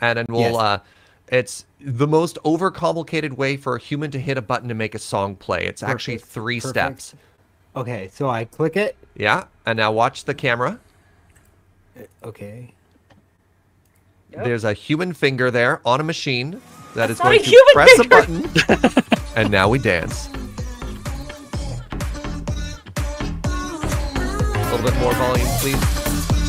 and then we'll it's the most overcomplicated way for a human to hit a button to make a song play. It's actually 3 steps. Okay, so I click it. Yeah, and now watch the camera. Okay. Yep. There's a human finger there on a machine that is That's not going a to human press finger. a button, and now we dance. A little bit more volume, please.